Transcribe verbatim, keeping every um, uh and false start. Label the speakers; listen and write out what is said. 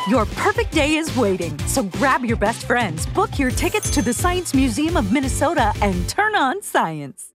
Speaker 1: Your perfect day is waiting, so grab your best friends, book your tickets to the Science Museum of Minnesota, and turn on science.